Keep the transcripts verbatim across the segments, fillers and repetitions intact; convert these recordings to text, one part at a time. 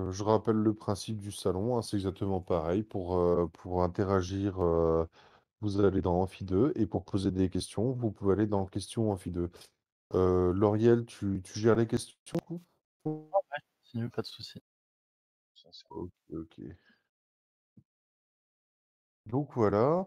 Heu, je rappelle le principe du salon, hein, c'est exactement pareil pour, heu, pour interagir, heu, vous allez dans amphi deux et pour poser des questions, vous pouvez aller dans questions amphi deux. Heu, Lauriel, tu tu gères les questions du coup? Ouais, ouais, continue, pas de souci. OK, OK. Donc voilà,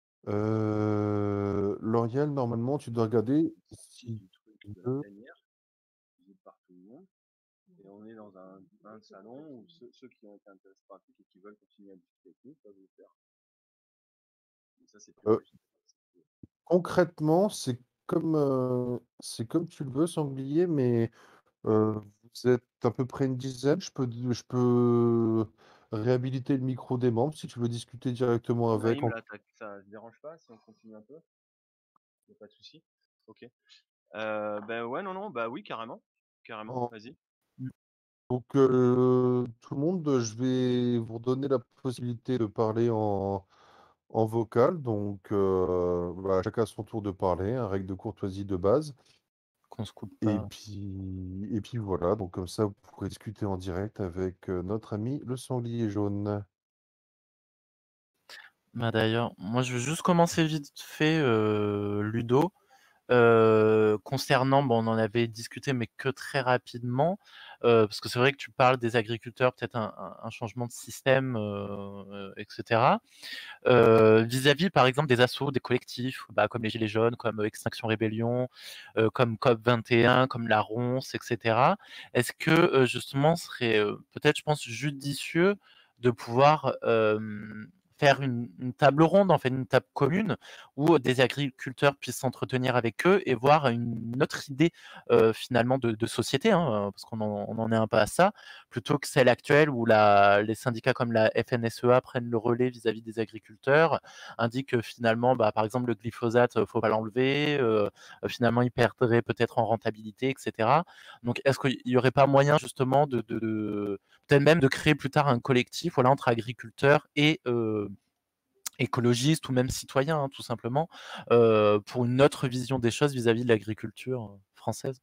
heu, Lauriel, normalement, tu dois regarder si Du truc tu de la veux tanière, visible par tout le monde et on est dans un un salon où ceux ceux qui ont été intéressés par le truc et qui veulent continuer à discuter avec nous peuvent le faire. Donc ça, c'est heu, privilégié. concrètement, c'est comme, heu, c'est comme tu le veux, Sanglier, mais Heu, vous êtes à peu près une dizaine. Je peux d je peux réhabiliter le micro des membres si tu veux discuter directement avec Naïm, en là, tu ça te dérange pas si on continue un peu? Y a pas de souci? OK. Heu, bah, ouais, non, non, bah, oui, carrément, carrément, en vas-y. Mmh. donc heu, tout le monde, je vais vous redonner la possibilité de parler en en vocal. Donc heu, bah, chacun à son tour de parler, hein, règle de courtoisie de base Qu'on se coupe et pas. puis et puis voilà, donc comme ça, vous pourrez discuter en direct avec, heu, notre ami le sanglier jaune. Bah, d'ailleurs, moi, je veux juste commencer vite fait, heu, Ludo. Heu, concernant, bon, on en avait discuté, mais que très rapidement, heu, parce que c'est vrai que tu parles des agriculteurs, peut-être un un un changement de système, heu et cetera. Heu, vis-à-vis, par exemple, des assos, des collectifs, bah, comme les Gilets jaunes, comme, heu, Extinction Rébellion, heu, comme COP vingt et un, comme la Ronce et cetera. Est-ce que, heu, justement, ce serait, heu, peut-être, je pense, judicieux de pouvoir, hem, faire une une table ronde, en fait, une table commune où des agriculteurs puissent s'entretenir avec eux et voir une autre idée, heu, finalement de de société, hein, heu, parce qu'on en on en est un peu à ça, plutôt que celle actuelle où la les syndicats comme la F N S E A prennent le relais vis-à-vis des agriculteurs, indiquent que finalement, bah, par exemple, le glyphosate, heu, faut pas l'enlever, heu, finalement, ils perdraient peut-être en rentabilité et cetera. Donc est-ce qu'il y aurait pas moyen justement de de de peut-être même de créer plus tard un collectif, voilà, entre agriculteurs et heu, écologistes ou même citoyens, hein, tout simplement, heu, pour une autre vision des choses vis-à-vis de l'agriculture, heu, française?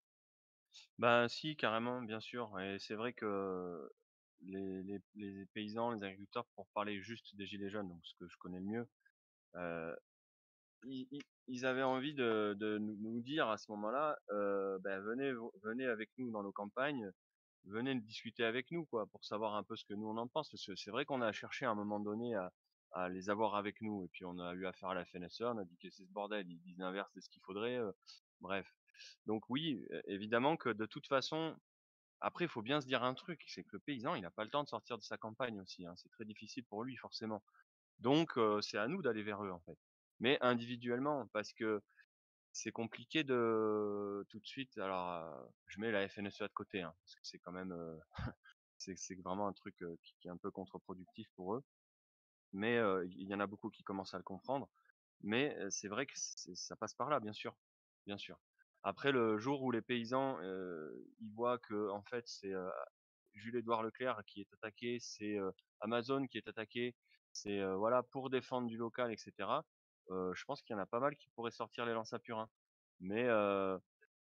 Bah, si, carrément, bien sûr et c'est vrai que les les les paysans, les agriculteurs, pour parler juste des gilets jaunes, donc ce que je connais le mieux, heu, ils ils ils avaient envie de de nous nous dire à ce moment-là, heu, bah, venez v venez avec nous dans nos campagnes, venez discuter avec nous, quoi, pour savoir un peu ce que nous on en pense. Parce que c'est vrai qu'on a cherché à un moment donné à à les avoir avec nous et puis on a eu affaire à la F N S E A, on a dit: «Qu'est-ce que c'est ce bordel? Ils disent l'inverse de ce qu'il faudrait», heu, bref. Donc oui, é évidemment que de toute façon après il faut bien se dire un truc, c'est que le paysan, il a pas le temps de sortir de sa campagne aussi, hein. C'est très difficile pour lui forcément. Donc heu, c'est à nous d'aller vers eux, en fait. Mais individuellement, parce que c'est compliqué de tout de suite alors, heu, je mets la F N S E A de côté, hein, parce que c'est quand même, heu, c'est c'est vraiment un truc, heu, qui qui est un peu contre-productif pour eux. Mais heu, il y en a beaucoup qui commencent à le comprendre. Mais heu, c'est vrai que c'est ça passe par là, bien sûr, bien sûr. Après le jour où les paysans, heu, ils voient qu'en fait c'est, heu, Jules-Édouard Leclerc qui est attaqué, c'est, heu, Amazon qui est attaqué, c'est, heu, voilà, pour défendre du local et cetera, heu, je pense qu'il y en a pas mal qui pourraient sortir l'élan Sapurin. Mais heu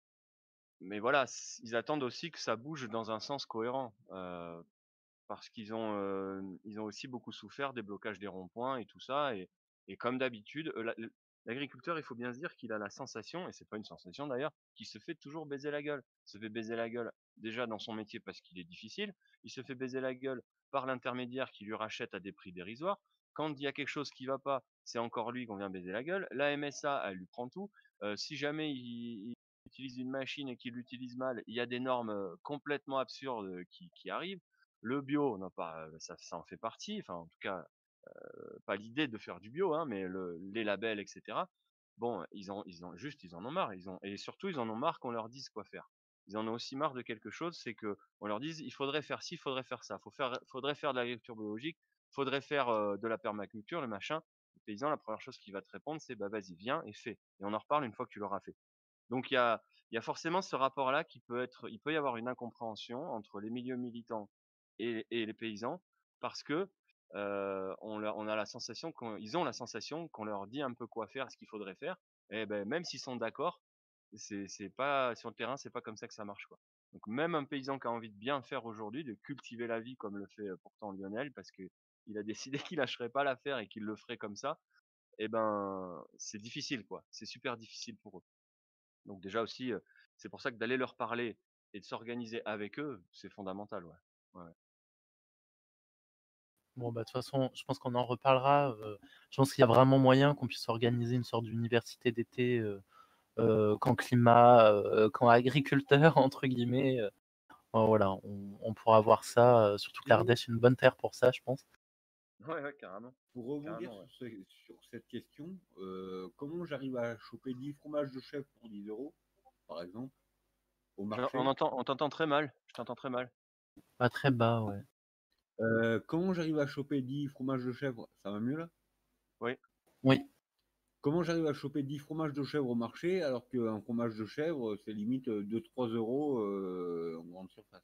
mais voilà, s ils attendent aussi que ça bouge dans un sens cohérent, heu, parce qu'ils ont, heu, ils ont aussi beaucoup souffert des blocages des ronds-points et tout ça et et comme d'habitude, heu, l'a l l'agriculteur, il faut bien se dire qu'il a la sensation et c'est pas une sensation d'ailleurs, qu'il se fait toujours baiser la gueule. Il se fait baiser la gueule déjà dans son métier parce qu'il est difficile, il se fait baiser la gueule par l'intermédiaire qui lui rachète à des prix dérisoires. Quand il y a quelque chose qui va pas, c'est encore lui qu'on vient baiser la gueule. La M S A, elle lui prend tout. Heu, si jamais il il utilise une machine et qu'il l'utilise mal, il y a des normes, heu, complètement absurdes, qui qui arrivent. Le bio, non pas, ça ça en fait partie, enfin en tout cas, heu, pas l'idée de faire du bio, hein, mais le les labels et cetera. Bon, ils ont ils ont juste ils en ont marre, ils ont et surtout ils en ont marre qu'on leur dise quoi faire. Ils en ont aussi marre de quelque chose, c'est qu'on leur dise: «Il faudrait faire ci, il faudrait faire ça, faut faire faudrait faire de l'agriculture biologique, faudrait faire, heu, de la permaculture, le machin». Le paysan, la première chose qu'il va te répondre, c'est: «Bah, vas-y, viens et fais et on en reparle une fois que tu l'auras fait». Donc il y a il y a forcément ce rapport-là qui peut être il peut y avoir une incompréhension entre les milieux militants et et les paysans parce que, heu, on leur on a la sensation qu'on ils ont la sensation qu'on leur dit un peu quoi faire, ce qu'il faudrait faire et beh, même s'ils sont d'accord, c'est c'est pas sur le terrain, c'est pas comme ça que ça marche, quoi. Donc même un paysan qui a envie de bien faire aujourd'hui, de cultiver la vie comme le fait, heu, pourtant Lionel, parce qu'il a décidé qu'il lâcherait pas l'affaire et qu'il le ferait comme ça, et ben, c'est difficile quoi, c'est super difficile pour eux. Donc déjà aussi, heu, c'est pour ça que d'aller leur parler et de s'organiser avec eux, c'est fondamental, ouais. Ouais, ouais. Bon, bah, de toute façon, je pense qu'on en reparlera, heu, je pense qu'il y a vraiment moyen qu'on puisse organiser une sorte d'université d'été, heu heu, camp climat, heu, camp agriculteur entre guillemets, heu, enfin voilà, on on pourra voir ça, heu, surtout que Pour l'Ardèche est une bonne terre pour ça, je pense. Ouais, ouais, carrément. pour rebondir Carrément, ouais. sur, ce- sur cette question, euh, comment j'arrive à choper dix fromages de chèvre pour dix euros, par exemple, au Je on marché? entend on t'entend très mal, je t'entends très mal. Pas très bas, ouais. Euh, comment j'arrive à choper dix fromages de chèvre? Ça va mieux là? Oui. Oui. Comment j'arrive à choper dix fromages de chèvre au marché alors qu'un fromage de chèvre, c'est limite deux trois euros euh, en grande surface?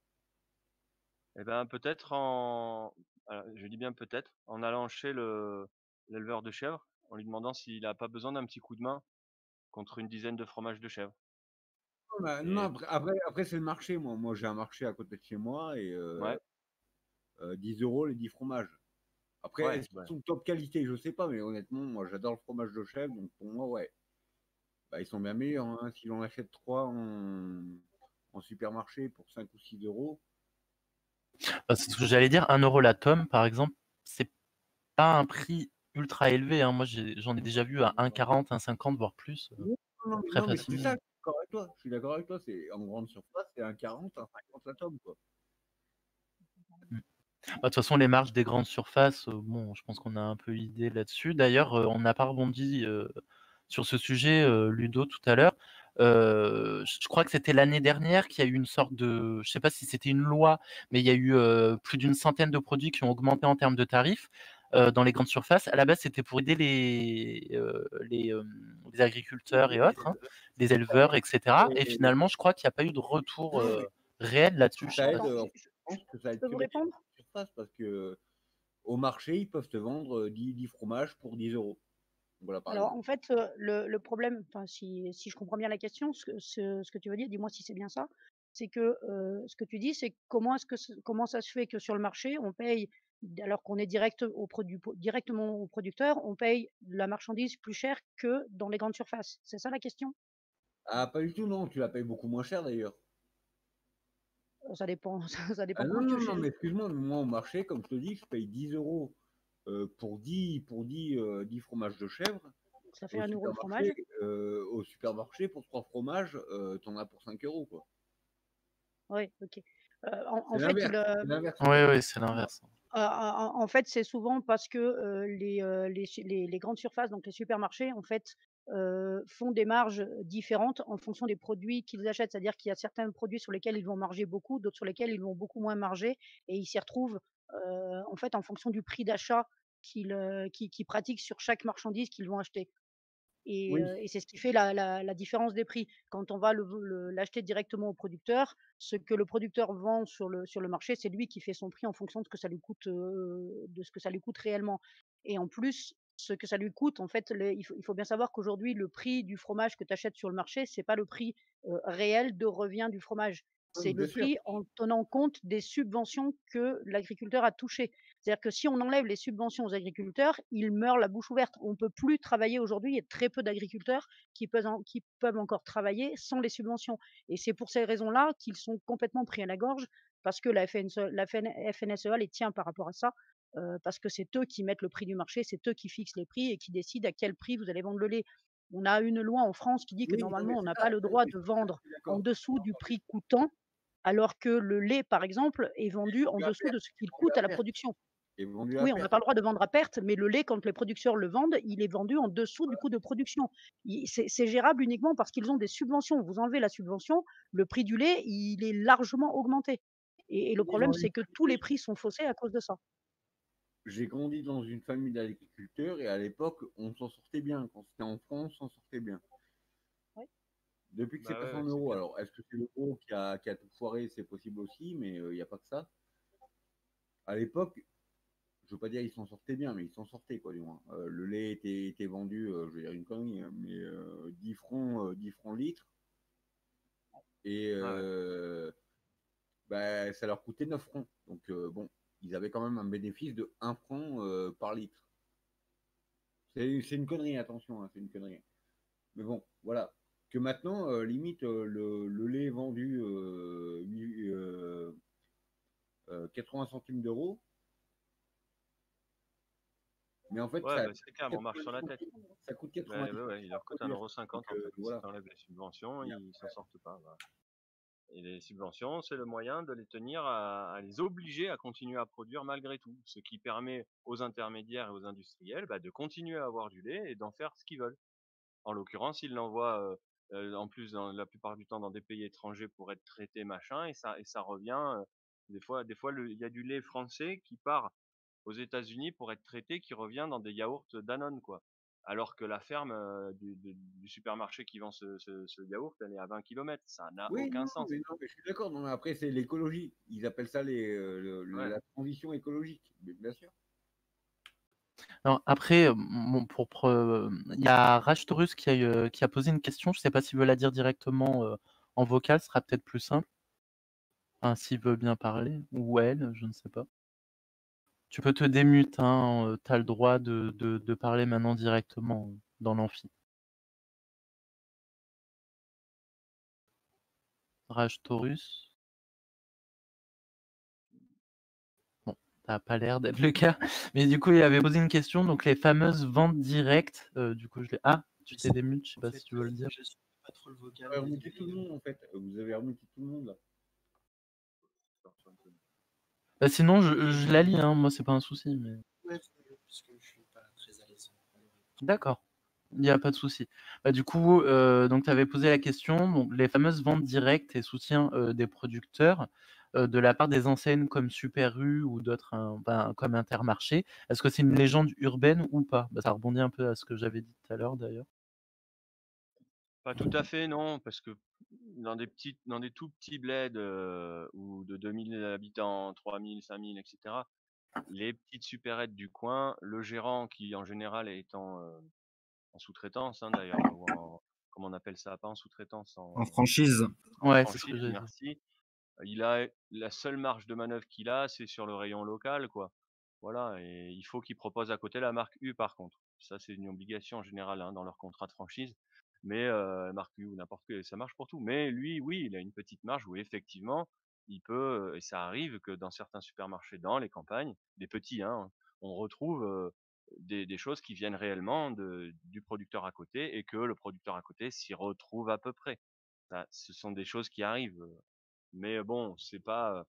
Et ben, peut-être en alors je dis bien peut-être, en allant chez le l'éleveur de chèvres, en lui demandant s'il a pas besoin d'un petit coup de main contre une dizaine de fromages de chèvre. Non, bah, non, Et après, après, après, c'est le marché. Moi, moi j'ai un marché à côté de chez moi et euh, ouais, euh, dix euros les dix fromages. Après, ouais, est-ce qu'ils bah, sont top qualité? Je sais pas, mais honnêtement, moi j'adore le fromage de chèvre, donc pour moi, ouais. Bah, ils sont bien meilleurs, hein. Si l'on achète trois en, en supermarché pour cinq ou six euros, Bah, c'est ce que j'allais dire, un euro la tome, par exemple, c'est pas un prix ultra élevé, hein. Moi, j'ai j'en ai déjà vu à un quarante, un cinquante, voire plus, heu, non, non, mais, très non, mais c'est ça, facilement. je suis d'accord avec toi. Je suis d'accord avec toi. C'est en grande surface, c'est un quarante, un cinquante la tome, quoi. Mmh. Bah, de toute façon, les marges des grandes surfaces, heu, bon, je pense qu'on a un peu idée là-dessus. D'ailleurs, heu, on n'a pas rebondi, heu, sur ce sujet, heu, Ludo, tout à l'heure. Heu, je crois que c'était l'année dernière qu'il y a eu une sorte de, je sais pas si c'était une loi, mais il y a eu, heu, plus d'une centaine de produits qui ont augmenté en termes de tarifs, heu, dans les grandes surfaces. À la base, c'était pour aider les, heu, les, hem, les agriculteurs et autres, hein, les éleveurs et cetera, et Et finalement, je crois qu'il y a pas eu de retour, non, heu, mais réel est-ce que là-dessus. Je sais ça pas aide? Attends, euh, je, Je je- je- pense que ça je aide peux que vous les répondre? surfaces parce que au marché, ils peuvent te vendre dix dix fromages pour dix euros. Voilà, par Alors, exemple. en fait, euh, le, le problème, enfin, si, si je comprends bien la question, ce, que- ce, ce que tu veux dire, dis-moi si c'est bien ça, c'est que euh, ce que tu dis, c'est comment est-ce que ce- comment ça se fait que sur le marché, on paye, alors qu'on est direct au produit, directement au producteur, on paye la marchandise plus cher que dans les grandes surfaces. C'est ça la question? Ah, pas du tout, non. Tu la payes beaucoup moins cher d'ailleurs. Euh, Ça dépend, ça, ça Ah dépend non, comment tu non, le non, cherches. mais excuse-moi, mais moi au marché, comme je te dis, je paye dix euros euh, pour dix, pour dix, euh, dix fromages de chèvre. Ça fait Au un euro le fromage. supermarché, euh, au supermarché pour trois fromages, euh, t'en as pour cinq euros, quoi. Oui, ok. Euh, en, C'est en fait, l'inverse. le, C'est l'inverse en Oui, fait. oui, c'est l'inverse. Heu, en en fait, c'est souvent parce que, heu, les, heu, les su les les grandes surfaces, donc les supermarchés, en fait, heu, font des marges différentes en fonction des produits qu'ils achètent. C'est-à-dire qu'il y a certains produits sur lesquels ils vont marger beaucoup, d'autres sur lesquels ils vont beaucoup moins marger et ils s'y retrouvent, heu, en fait, en fonction du prix d'achat qu'ils, heu, qu'ils qu'ils pratiquent sur chaque marchandise qu'ils vont acheter. Et, Oui, heu, et c'est ce qui fait la la la différence des prix. Quand on va le le l'acheter directement au producteur, ce que le producteur vend sur le sur le marché, c'est lui qui fait son prix en fonction de ce que ça lui coûte, heu, de ce que ça lui coûte réellement. Et en plus, ce que ça lui coûte, en fait, le il faut il faut bien savoir qu'aujourd'hui, le prix du fromage que tu achètes sur le marché, c'est pas le prix, heu, réel de revient du fromage. oui, C'est le bien sûr. prix en tenant compte des subventions que l'agriculteur a touchées. C'est-à-dire que si on enlève les subventions aux agriculteurs, ils meurent la bouche ouverte. On ne peut plus travailler aujourd'hui. Il y a très peu d'agriculteurs qui peuvent, en- qui peuvent encore travailler sans les subventions. Et c'est pour ces raisons-là qu'ils sont complètement pris à la gorge parce que la F N S E, la F N S E A les tient par rapport à ça. Euh, parce que c'est eux qui mettent le prix du marché, c'est eux qui fixent les prix et qui décident à quel prix vous allez vendre le lait. On a une loi en France qui dit que Oui, non, mais normalement, on c'est n'a ça. pas le Oui, droit oui, de c'est ça, vendre je suis en d'accord. dessous du prix coûtant, alors que le lait, par exemple, est vendu en Vendu à dessous perte, de ce qu'il vendu coûte à à la perte. production. Et vendu à Oui, on n'a perte. pas le droit de vendre à perte, mais le lait, quand les producteurs le vendent, il est vendu en dessous du coût de production. Il- C'est c'est gérable uniquement parce qu'ils ont des subventions. Vous enlevez la subvention, le prix du lait, il est largement augmenté. Et, et le Oui, problème, dans une c'est que tous les famille- prix sont faussés à cause de ça. J'ai grandi dans une famille d'agriculteurs et à l'époque, on s'en sortait bien. Quand c'était en France, on s'en sortait bien. Ouais. Depuis que c'est bah, passé ouais, en ouais, c'est euros, clair. alors est-ce que c'est l'euro qui a, qui a tout foiré? C'est possible aussi, mais il n'y a pas que ça. À l'époque, je veux pas dire ils s'en sortaient bien, mais ils s'en sortaient quoi du moins. Euh, le lait était, était vendu, euh, je vais dire une connerie, hein, mais euh, dix francs, euh, dix francs litre. Et Ouais, ouais. euh, bah, ça leur coûtait neuf francs. Donc euh, bon, ils avaient quand même un bénéfice de un franc euh, par litre. C'est c'est une connerie, attention, hein, c'est une connerie. Mais bon, voilà. Que maintenant, euh, limite, euh, le, le lait vendu euh, huit- euh, euh, quatre-vingts centimes d'euros, mais en fait, Ouais, ça, bah, ça c'est coûte clair, on marche sur quatre-vingt-dix la tête. centimes. Ça coûte Ouais, quatre-vingt-dix ouais, ouais, il centimes à leur coûte un produire. euro Donc cinquante en euh, fait. Si voilà. tu enlèves les subventions, Et ils s'en après, sortent pas. Voilà. Et les subventions, c'est le moyen de les tenir à, à les obliger à continuer à produire malgré tout. Ce qui permet aux intermédiaires et aux industriels bah, de continuer à avoir du lait et d'en faire ce qu'ils veulent. En l'occurrence, ils l'envoient euh, euh, en plus dans, la plupart du temps dans des pays étrangers pour être traité machin et ça et ça revient euh, des fois des fois le- il y a du lait français qui part aux États-Unis pour être traité qui revient dans des yaourts Danone quoi. Alors que la ferme euh, du, du- du supermarché qui vend ce, ce, ce yaourt, elle est à vingt kilomètres. Ça n'a oui, aucun non, sens. mais, non, mais je suis d'accord. Non, mais après, c'est l'écologie. Ils appellent ça les, euh, le- Ouais. la transition écologique. Mais bien sûr. Alors, après, euh, bon, pour, pre- il y a Rashtorus qui a, euh, qui a posé une question. Je ne sais pas s'il veut la dire directement euh, en vocal, ce sera peut-être plus simple. Enfin, s'il veut bien parler, ou elle, je ne sais pas. Tu peux te démute, hein, tu as le droit de, de, de parler maintenant directement euh, dans l'amphi. Rashtorus. Bon, ça n'a pas l'air d'être le cas. Mais du coup, il avait posé une question. Donc, les fameuses ventes directes, euh, du coup, je l'ai. Ah, tu t'es démute, je ne sais pas si tu veux le dire. Je suis pas trop le Vous vocal. avez remonté désolé. tout le monde, en fait. Vous avez remonté tout le monde, là. Bah, sinon, je, je la lis, hein, moi, c'est pas un souci. Mais... Ouais, parce que je suis pas très à l'aise. D'accord, il n'y a pas de souci. Bah, du coup, euh, donc tu avais posé la question, donc, les fameuses ventes directes et soutien euh, des producteurs euh, de la part des enseignes comme Super U ou d'autres hein, ben, comme Intermarché, est-ce que c'est une légende urbaine ou pas? Bah, ça rebondit un peu à ce que j'avais dit tout à l'heure d'ailleurs. Pas tout à fait, non, parce que dans des petits, dans des tout petits bleds euh, ou de deux mille habitants, trois mille, cinq mille, et cetera, les petites supérettes du coin, le gérant qui en général est en, euh, en sous-traitance hein, d'ailleurs, ou en, comment on appelle ça, pas en sous-traitance, En en, franchise. en Ouais, c'est ce que franchise, j'ai dit. merci. Il a la seule marge de manœuvre qu'il a, c'est sur le rayon local, quoi. Voilà, et il faut qu'il propose à côté la marque U par contre. Ça, c'est une obligation en général hein, dans leur contrat de franchise. Mais euh, marque U ou n'importe quelle, ça marche pour tout. Mais lui, oui, il a une petite marge où effectivement, il peut, et ça arrive que dans certains supermarchés dans les campagnes, des petits, hein, on retrouve euh, des, des choses qui viennent réellement de, du producteur à côté et que le producteur à côté s'y retrouve à peu près. Ça, ce sont des choses qui arrivent. Mais bon, c'est pas,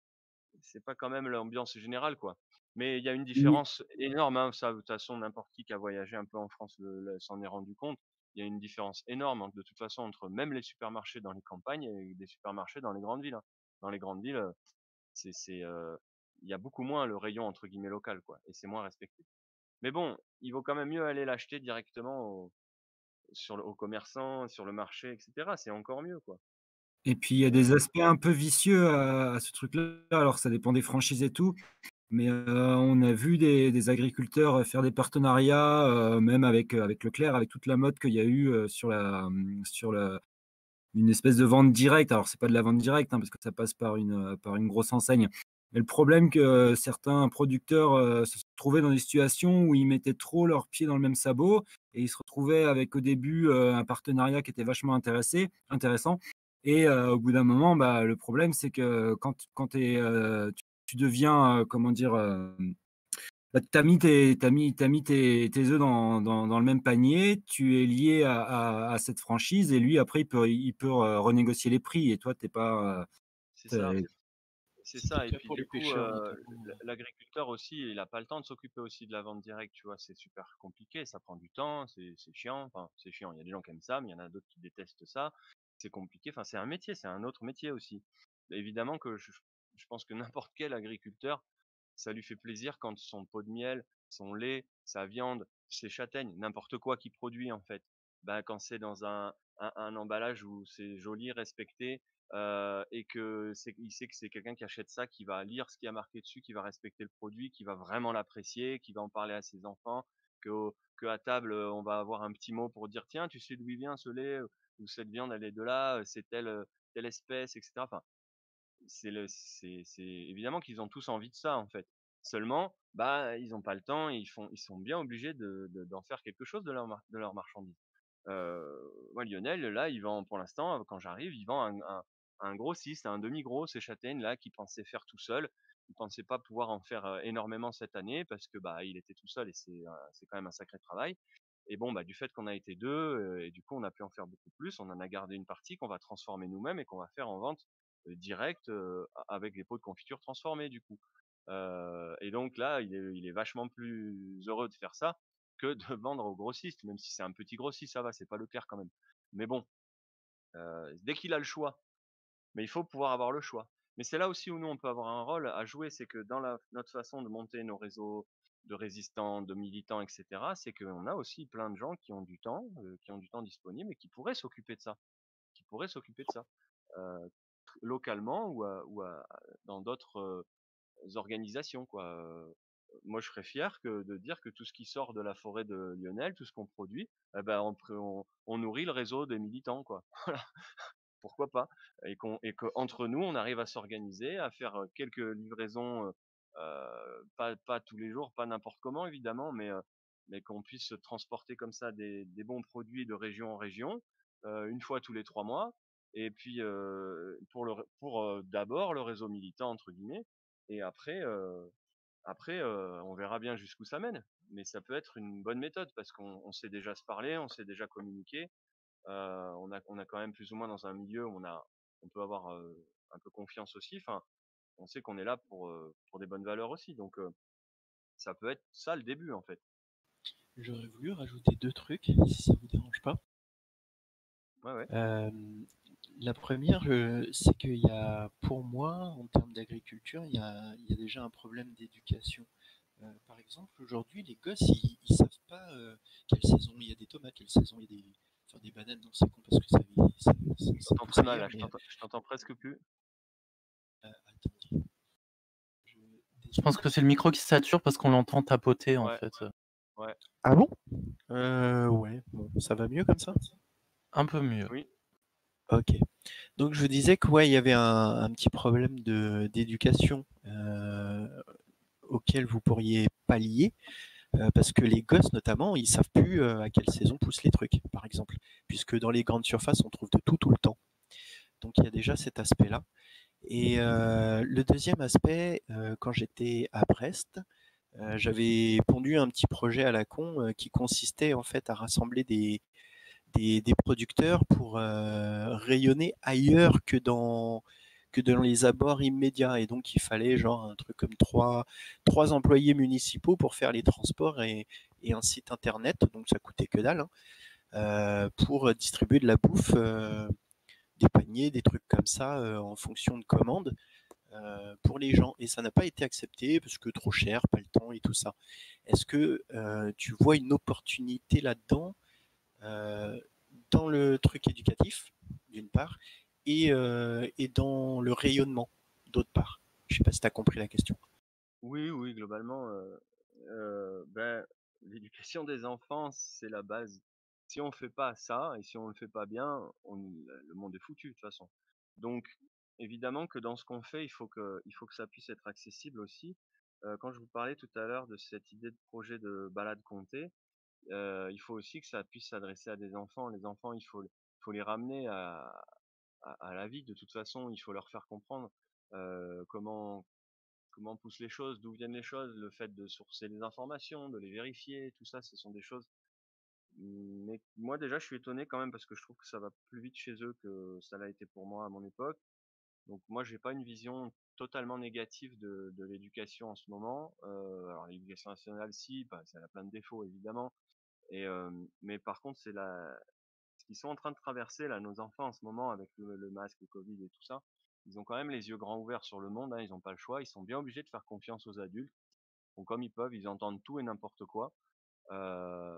c'est pas quand même l'ambiance générale, quoi. Mais il y a une Oui. différence énorme, hein, ça, de toute façon, n'importe qui qui a voyagé un peu en France le- le- s'en est rendu compte. Il y a une différence énorme, hein, de toute façon, entre même les supermarchés dans les campagnes et des supermarchés dans les grandes villes. hein. Dans les grandes villes, euh, c'est, c'est, euh, il y a beaucoup moins le rayon entre guillemets local, quoi, et c'est moins respecté. Mais bon, il vaut quand même mieux aller l'acheter directement au, sur le, au commerçant, sur le marché, et cetera. C'est encore mieux, quoi. Et puis il y a des aspects un peu vicieux à à ce truc-là. Alors ça dépend des franchises et tout, mais heu, on a vu des des agriculteurs, faire des partenariats, heu, même avec, heu, avec Leclerc, avec toute la mode qu'il y a eu, heu, sur la, mmh, sur le une espèce de vente directe. Alors c'est pas de la vente directe, hein, parce que ça passe par une, heu, par une grosse enseigne. Mais le problème que certains producteurs, heu, se sont trouvés dans des situations où ils mettaient trop leurs pieds dans le même sabot et ils se retrouvaient avec au début, heu, un partenariat qui était vachement intéressé intéressant et heu, au bout d'un moment, bah, le problème c'est que quand quand tu es, tu tu deviens, heu, comment dire? Hem, bah, tu as mis tes tu mis tu mis tes tes œufs dans dans dans le même panier, tu es lié à à à cette franchise et lui après il peut il peut, heu, renégocier les prix et toi tu es pas, C'est ça. heu, C'est C'est ça, peut-être et là puis pour du les coup, pêcheurs heu, notamment. l l'agriculteur aussi, il a pas le temps de s'occuper aussi de la vente directe, tu vois? C'est super compliqué, ça prend du temps, c'est c'est chiant, enfin, c'est chiant, il y a des gens qui aiment ça, mais il y en a d'autres qui détestent ça. C'est compliqué, enfin, c'est un métier, c'est un autre métier aussi. Évidemment que je je pense que n'importe quel agriculteur, ça lui fait plaisir quand son pot de miel, son lait, sa viande, ses châtaignes, n'importe quoi qu'il produit en fait, bah, quand c'est dans un un un emballage où c'est joli, respecté, heu et que c'est il sait que c'est quelqu'un qui achète ça, qui va lire ce qui a marqué dessus, qui va respecter le produit, qui va vraiment l'apprécier, qui va en parler à ses enfants, qu'au qu'à table, heu, on va avoir un petit mot pour dire: «Tiens, tu sais d'où il vient ce lait, ou cette viande, elle est de là, heu, c'est tel, heu, telle espèce, et cetera. Enfin, c'est le, c'est, c'est évidemment qu'ils ont tous envie de ça en fait. Seulement, bah, ils n'ont pas le temps et ils font, ils sont bien obligés de, de- d'en faire quelque chose de leur, mar- de leur marchandise. Euh, moi, Lionel, là, il vend, pour l'instant, quand j'arrive, il vend un, un, un grossiste, un demi-gros, ces châtaignes là, qu'il pensait faire tout seul. Il pensait pas pouvoir en faire euh, énormément cette année parce que bah, il était tout seul et c'est, euh, c'est quand même un sacré travail. Et bon, bah, du fait qu'on a été deux, euh, et du coup, on a pu en faire beaucoup plus. On en a gardé une partie qu'on va transformer nous-mêmes et qu'on va faire en vente euh, directe euh, avec les pots de confiture transformés, du coup. Euh, et donc là, il est, il est vachement plus heureux de faire ça que de vendre aux grossistes, même si c'est un petit grossiste, ça va, c'est pas Leclerc quand même. Mais bon, euh, dès qu'il a le choix, mais il faut pouvoir avoir le choix. Mais c'est là aussi où nous, on peut avoir un rôle à jouer, c'est que dans la, notre façon de monter nos réseaux de résistants, de militants, et cetera, c'est qu'on a aussi plein de gens qui ont du temps, euh, qui ont du temps disponible et qui pourraient s'occuper de ça, qui pourraient s'occuper de ça, euh, localement ou, à, ou à, dans d'autres euh, organisations, quoi. Euh, moi, je serais fier que de dire que tout ce qui sort de la forêt de Lionel, tout ce qu'on produit, eh ben, on, on, on nourrit le réseau des militants, quoi. Voilà. Pourquoi pas? Et qu'on, et qu'entre nous, on arrive à s'organiser, à faire euh, quelques livraisons, euh, euh, pas, pas tous les jours, pas n'importe comment, évidemment, mais, euh, mais qu'on puisse se transporter comme ça des, des bons produits de région en région, euh, une fois tous les trois mois. Et puis, euh, pour le, pour euh, d'abord le réseau militant, entre guillemets, et après, euh, après, euh, on verra bien jusqu'où ça mène. Mais ça peut être une bonne méthode parce qu'on on sait déjà se parler, on sait déjà communiquer. Euh, on a, on a quand même plus ou moins dans un milieu où on a, on peut avoir euh, un peu confiance aussi. Enfin, on sait qu'on est là pour euh, pour des bonnes valeurs aussi. Donc, euh, ça peut être ça le début en fait. J'aurais voulu rajouter deux trucs, si ça vous dérange pas. Ouais, ouais. Euh, la première, euh, c'est qu'il y a, pour moi, en termes d'agriculture, il y a, il y a déjà un problème d'éducation. Euh, par exemple, aujourd'hui, les gosses, ils, ils savent pas euh, quelle saison il y a des tomates, quelle saison il y a des, enfin, des bananes. Non, c'est con parce que ça, ça, ça, Je ça t'entends pousse très mal ailleurs, là. Je mais t'entends, je t'entends presque plus. euh, attendez. Je, Je pense que c'est le micro qui sature parce qu'on l'entend tapoter en Ouais. fait. Ouais. Ah bon? Euh, ouais, bon, ça va mieux comme ça? Un peu mieux. Oui. Ok. Donc je disais que ouais, il y avait un, un petit problème de d'éducation euh, auquel vous pourriez pallier, euh, parce que les gosses notamment, ils savent plus euh, à quelle saison poussent les trucs, par exemple, puisque dans les grandes surfaces, on trouve de tout tout le temps. Donc il y a déjà cet aspect-là. Et euh, le deuxième aspect, euh, quand j'étais à Brest, euh, j'avais pondu un petit projet à la con euh, qui consistait en fait à rassembler des des, des producteurs pour euh, rayonner ailleurs que dans que dans les abords immédiats. Et donc, il fallait genre un truc comme trois, trois employés municipaux pour faire les transports et, et un site internet. Donc, ça coûtait que dalle, hein, euh, pour distribuer de la bouffe, euh, des paniers, des trucs comme ça, euh, en fonction de commandes. Euh, pour les gens, et ça n'a pas été accepté parce que trop cher, pas le temps et tout ça. Est-ce que euh, tu vois une opportunité là-dedans, euh, dans le truc éducatif, d'une part, et, euh, et dans le rayonnement, d'autre part? Je sais pas si tu as compris la question. Oui, oui, globalement, euh, euh, ben, l'éducation des enfants, c'est la base. Si on fait pas ça et si on le fait pas bien, on, le monde est foutu de toute façon. Donc, évidemment que dans ce qu'on fait, il faut que, il faut que ça puisse être accessible aussi. Euh, quand je vous parlais tout à l'heure de cette idée de projet de balade comptée, euh, il faut aussi que ça puisse s'adresser à des enfants. Les enfants, il faut, faut les ramener à, à, à la vie. De toute façon, il faut leur faire comprendre euh, comment comment poussent les choses, d'où viennent les choses, le fait de sourcer les informations, de les vérifier, tout ça, ce sont des choses. Mais moi déjà, je suis étonné quand même parce que je trouve que ça va plus vite chez eux que ça l'a été pour moi à mon époque. Donc moi, j'ai pas une vision totalement négative de, de l'éducation en ce moment. Euh, alors l'éducation nationale, si, bah, ça a plein de défauts évidemment. Et euh, mais par contre, c'est la ce qu'ils sont en train de traverser là, nos enfants en ce moment avec le, le masque, le Covid et tout ça. Ils ont quand même les yeux grands ouverts sur le monde, hein, ils n'ont pas le choix, ils sont bien obligés de faire confiance aux adultes. Donc comme ils peuvent, ils entendent tout et n'importe quoi. Euh,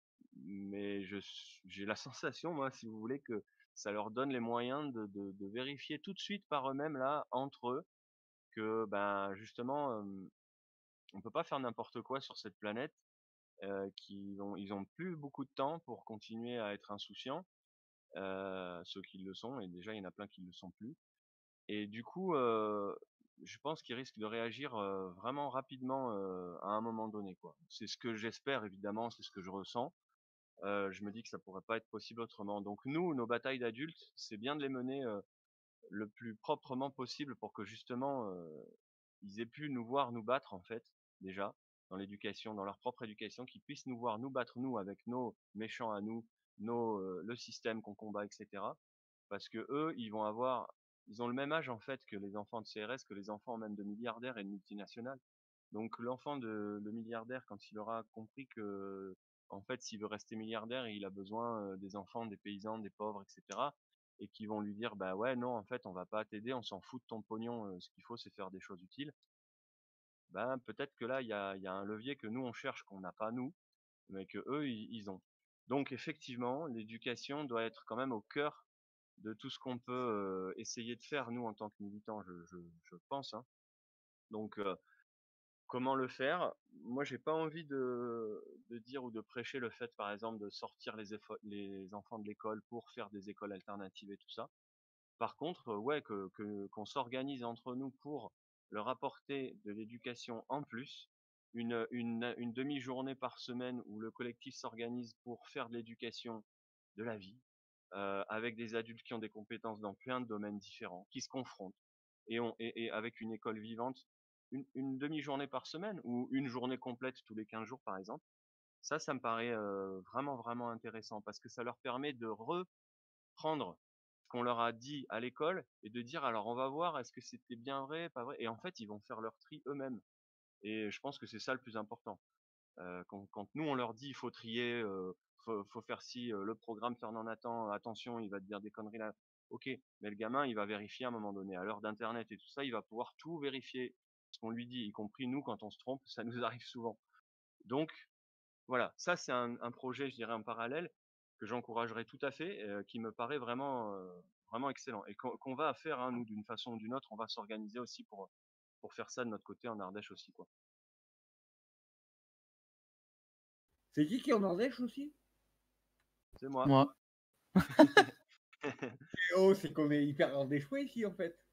mais je j'ai la sensation, moi, si vous voulez, que ça leur donne les moyens de, de, de vérifier tout de suite par eux-mêmes là, entre eux, que ben justement, euh, on peut pas faire n'importe quoi sur cette planète, euh, qu'ils ont ils ont plus beaucoup de temps pour continuer à être insouciants. euh, ceux qui le sont, et déjà il y en a plein qui ne le sont plus. Et du coup, euh, je pense qu'ils risquent de réagir euh, vraiment rapidement euh, à un moment donné, quoi. C'est ce que j'espère, évidemment, c'est ce que je ressens. Euh, je me dis que ça pourrait pas être possible autrement. Donc nous, nos batailles d'adultes, c'est bien de les mener euh, le plus proprement possible pour que justement euh, ils aient pu nous voir nous battre en fait, déjà, dans l'éducation, dans leur propre éducation, qu'ils puissent nous voir nous battre nous avec nos méchants à nous, nos euh, le système qu'on combat, et cetera. Parce que eux, ils vont avoir, ils ont le même âge en fait que les enfants de C R S, que les enfants même de milliardaires et de multinationales. Donc l'enfant de, de milliardaire, quand il aura compris que, en fait, s'il veut rester milliardaire, il a besoin euh, des enfants, des paysans, des pauvres, et cetera. Et qui vont lui dire, bah ouais, non, en fait, on va pas t'aider, on s'en fout de ton pognon, euh, ce qu'il faut, c'est faire des choses utiles. Ben peut-être que là, il y a, il y a un levier que nous on cherche, qu'on n'a pas nous, mais que eux ils, ils ont. Donc effectivement, l'éducation doit être quand même au cœur de tout ce qu'on peut euh, essayer de faire nous en tant que militants, je, je, je pense. Hein. Donc euh, comment le faire? Moi, j'ai pas envie de, de dire ou de prêcher le fait, par exemple, de sortir les, effo- les enfants de l'école pour faire des écoles alternatives et tout ça. Par contre, euh, ouais, que, que, qu'on s'organise entre nous pour leur apporter de l'éducation en plus, une, une, une demi-journée par semaine où le collectif s'organise pour faire de l'éducation de la vie, euh, avec des adultes qui ont des compétences dans plein de domaines différents, qui se confrontent, et, on, et, et avec une école vivante, une, une demi-journée par semaine ou une journée complète tous les quinze jours par exemple. Ça, ça me paraît euh, vraiment, vraiment intéressant parce que ça leur permet de reprendre ce qu'on leur a dit à l'école et de dire alors on va voir est-ce que c'était bien vrai, pas vrai. Et en fait, ils vont faire leur tri eux-mêmes. Et je pense que c'est ça le plus important. Euh, quand, quand nous on leur dit il faut trier, euh, faut, faut faire ci, euh, le programme Fernand Nathan, attention, il va te dire des conneries là. Ok, mais le gamin il va vérifier à un moment donné. À l'heure d'internet et tout ça, il va pouvoir tout vérifier ce qu'on lui dit, y compris nous quand on se trompe, ça nous arrive souvent. Donc voilà, ça c'est un, un projet, je dirais en parallèle que j'encouragerais tout à fait, euh, qui me paraît vraiment euh, vraiment excellent et qu'on qu'on va faire hein, nous d'une façon ou d'une autre, on va s'organiser aussi pour pour faire ça de notre côté en Ardèche aussi quoi. C'est qui qui est en Ardèche aussi? C'est moi. Moi. Et oh, c'est qu'on est hyper ardéchois ici en fait.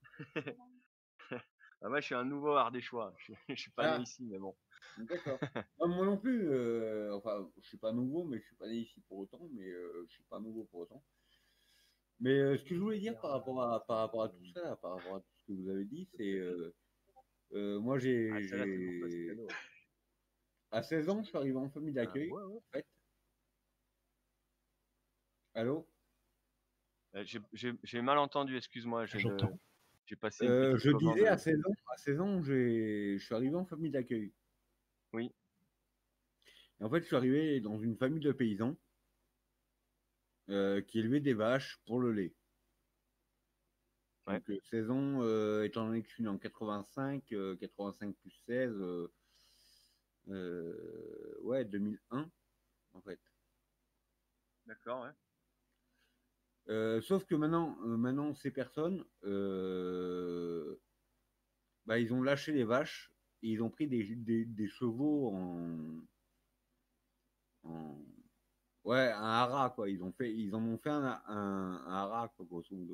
Ah, moi, je suis un nouveau Ardéchois. Je, je suis pas Ah. né ici, mais bon. D'accord. Ah, moi non plus. Euh, enfin, je suis pas nouveau, mais je suis pas né ici pour autant. Mais euh, je suis pas nouveau pour autant. Mais euh, ce que je voulais dire par rapport à par rapport à tout ça, par rapport à tout ce que vous avez dit, c'est euh, euh, moi j'ai Ah, celle-là, c'est pour toi, c'est j'ai cadeau. à seize ans, je suis arrivé en famille Ah, d'accueil. ouais, ouais. En fait. Allô? Euh, j'ai- J'ai j'ai mal entendu, excuse-moi. J'ai le- J'entends. j'ai passé une Euh, petite je commande. disais à seize ans, à seize ans, j'ai je suis arrivé en famille d'accueil. Oui, Et en fait, je suis arrivé dans une famille de paysans euh, qui élevaient des vaches pour le lait. ouais, Donc, euh, seize ans, euh, étant donné que je suis né en quatre-vingt-cinq, euh, quatre-vingt-cinq plus seize, euh, euh, ouais, deux mille un, en fait. d'accord, ouais. Euh, sauf que maintenant, euh, maintenant ces personnes, euh, bah, ils ont lâché les vaches et ils ont pris des, des, des chevaux en, en, ouais, un haras, quoi. Ils ont fait, ils en ont fait un, un, un haras, quoi, grosso modo.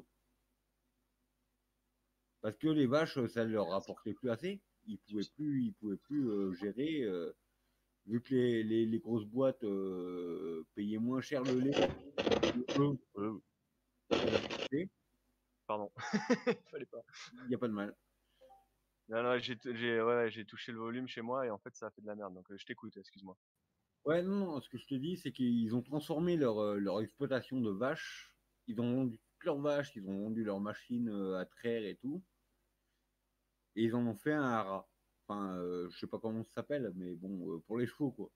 Parce que les vaches, ça ne leur rapportait plus assez. Ils pouvaient plus, ils pouvaient plus euh, gérer. Euh, vu que les, les, les grosses boîtes euh, payaient moins cher le lait, eux, Euh, il pardon, fallait pas. n'y a pas de mal. Non, non, j'ai j'ai- ouais, j'ai touché le volume chez moi et en fait, ça a fait de la merde. Donc, euh, je t'écoute, excuse-moi. Ouais, non, non, ce que je te dis, c'est qu'ils ont transformé leur, euh, leur exploitation de vaches. Ils ont vendu toutes leurs vaches, ils ont vendu leurs machines euh, à traire et tout. Et ils en ont fait un haras. Enfin, euh, je sais pas comment ça s'appelle, mais bon, euh, pour les chevaux, quoi.